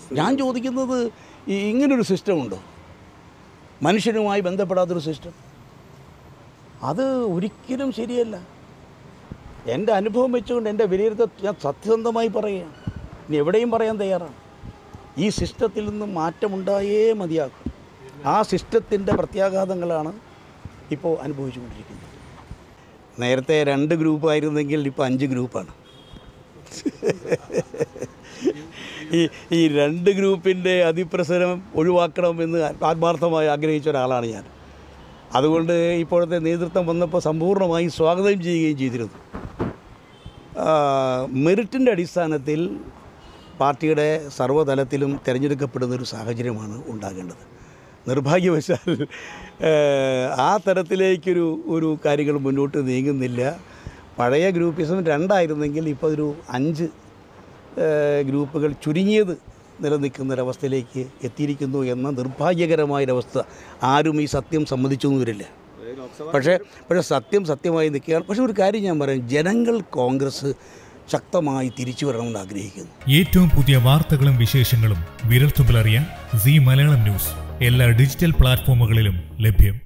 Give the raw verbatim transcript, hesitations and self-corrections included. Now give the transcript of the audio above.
ഞാൻ ചോദിക്കുന്നത് ഈ ഇങ്ങനൊരു സിസ്റ്റം ഉണ്ടോ? മനുഷ്യനുമായി ബന്ധപ്പെടാത്തൊരു സിസ്റ്റം. അത് ഒരിക്കലും ശരിയല്ല. എൻ്റെ അനുഭവം വെച്ചുകൊണ്ട് എൻ്റെ വിലയിരുത്തൽ ഞാൻ സത്യസന്ധമായി പറയുകയാണ്. ഇനി എവിടെയും പറയാൻ തയ്യാറാണ്. ഈ സിസ്റ്റത്തിൽ നിന്നും മാറ്റമുണ്ടായേ മതിയാകും. ആ സിസ്റ്റത്തിൻ്റെ പ്രത്യാഘാതങ്ങളാണ് ഇപ്പോൾ അനുഭവിച്ചുകൊണ്ടിരിക്കുന്നത്. നേരത്തെ രണ്ട് ഗ്രൂപ്പായിരുന്നെങ്കിൽ ഇപ്പോൾ അഞ്ച് ഗ്രൂപ്പാണ്. ഈ ഈ രണ്ട് ഗ്രൂപ്പിൻ്റെ അതിപ്രസരം ഒഴിവാക്കണമെന്ന് ആത്മാർത്ഥമായി ആഗ്രഹിച്ച ഒരാളാണ് ഞാൻ. അതുകൊണ്ട് ഇപ്പോഴത്തെ നേതൃത്വം വന്നപ്പോൾ സമ്പൂർണ്ണമായി സ്വാഗതം ചെയ്യുകയും ചെയ്തിരുന്നു. മെറിറ്റിൻ്റെ അടിസ്ഥാനത്തിൽ പാർട്ടിയുടെ സർവ്വതലത്തിലും തിരഞ്ഞെടുക്കപ്പെടുന്നൊരു സാഹചര്യമാണ് ഉണ്ടാകേണ്ടത്. നിർഭാഗ്യവശാൽ ആ തരത്തിലേക്കൊരു ഒരു കാര്യങ്ങൾ മുന്നോട്ട് നീങ്ങുന്നില്ല. പഴയ ഗ്രൂപ്പിസം രണ്ടായിരുന്നെങ്കിൽ ഇപ്പോൾ ഒരു അഞ്ച് ഗ്രൂപ്പുകൾ ചുരുങ്ങിയത് നിലനിൽക്കുന്നൊരവസ്ഥയിലേക്ക് എത്തിയിരിക്കുന്നു എന്ന നിർഭാഗ്യകരമായൊരവസ്ഥ. ആരും ഈ സത്യം സമ്മതിച്ചൊന്നും വരില്ല. പക്ഷേ പക്ഷേ സത്യം സത്യമായി നിൽക്കുകയാണ്. പക്ഷേ ഒരു കാര്യം ഞാൻ പറയാം, ജനങ്ങൾ കോൺഗ്രസ് ശക്തമായി തിരിച്ചു വരണമെന്ന് ആഗ്രഹിക്കുന്നു. ഏറ്റവും പുതിയ വാർത്തകളും വിശേഷങ്ങളും വിരൽത്തുമ്പിലറിയാൻ സീ മലയാളം ന്യൂസ് എല്ലാ ഡിജിറ്റൽ പ്ലാറ്റ്ഫോമുകളിലും ലഭ്യം.